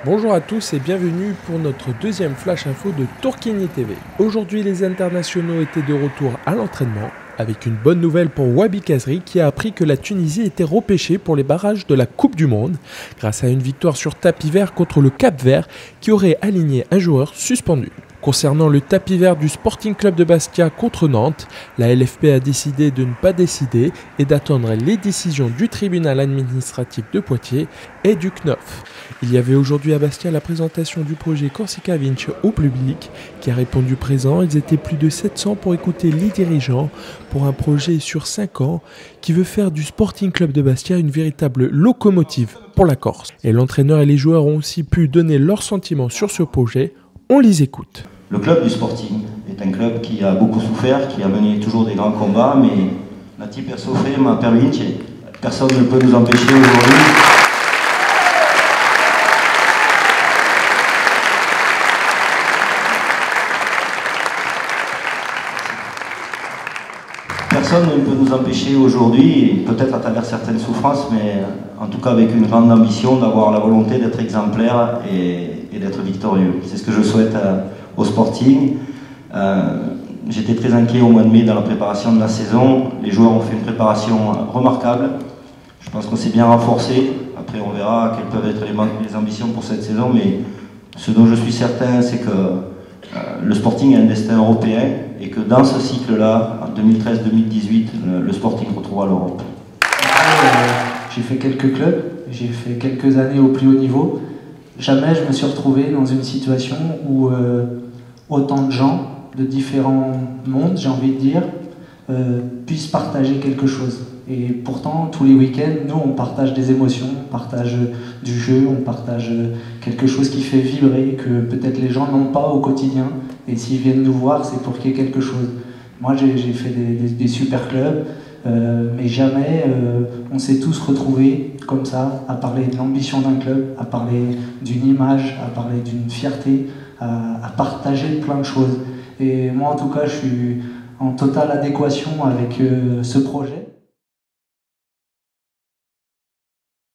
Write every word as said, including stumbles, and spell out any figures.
Bonjour à tous et bienvenue pour notre deuxième Flash Info de Tourquigny T V. Aujourd'hui, les internationaux étaient de retour à l'entraînement, avec une bonne nouvelle pour Wabi Kazri qui a appris que la Tunisie était repêchée pour les barrages de la Coupe du Monde, grâce à une victoire sur tapis vert contre le Cap-Vert qui aurait aligné un joueur suspendu. Concernant le tapis vert du Sporting Club de Bastia contre Nantes, la L F P a décidé de ne pas décider et d'attendre les décisions du tribunal administratif de Poitiers et du C N O F. Il y avait aujourd'hui à Bastia la présentation du projet Corsica Vinci au public qui a répondu présent. Ils étaient plus de sept cents pour écouter les dirigeants pour un projet sur cinq ans qui veut faire du Sporting Club de Bastia une véritable locomotive pour la Corse. Et l'entraîneur et les joueurs ont aussi pu donner leurs sentiments sur ce projet. On les écoute. Le club du Sporting est un club qui a beaucoup souffert, qui a mené toujours des grands combats, mais Nati per soffrire ma per vincere. Personne ne peut nous empêcher aujourd'hui. Personne ne peut nous empêcher aujourd'hui, peut-être à travers certaines souffrances, mais en tout cas avec une grande ambition d'avoir la volonté d'être exemplaire et, et d'être victorieux. C'est ce que je souhaite à, au Sporting. Euh, J'étais très inquiet au mois de mai dans la préparation de la saison. Les joueurs ont fait une préparation remarquable. Je pense qu'on s'est bien renforcé. Après on verra quelles peuvent être les, les ambitions pour cette saison, mais ce dont je suis certain, c'est que euh, le Sporting a un destin européen et que dans ce cycle-là, en deux mille treize deux mille dix-huit, le, le Sporting retrouvera l'Europe. Euh, j'ai fait quelques clubs, j'ai fait quelques années au plus haut niveau. Jamais je me suis retrouvé dans une situation où euh, autant de gens de différents mondes, j'ai envie de dire, euh, puissent partager quelque chose. Et pourtant, tous les week-ends, nous, on partage des émotions, on partage du jeu, on partage quelque chose qui fait vibrer, que peut-être les gens n'ont pas au quotidien. Et s'ils viennent nous voir, c'est pour qu'il y ait quelque chose. Moi, j'ai fait des, des, des super clubs, euh, mais jamais euh, on s'est tous retrouvés comme ça, à parler de l'ambition d'un club, à parler d'une image, à parler d'une fierté, à, à partager plein de choses. Et moi, en tout cas, je suis en totale adéquation avec euh, ce projet.